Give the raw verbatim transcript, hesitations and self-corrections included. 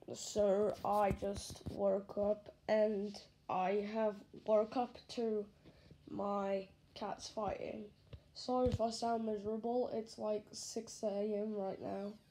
So I just woke up and I have woke up to my cats fighting. Sorry if I sound miserable. It's like six a m right now.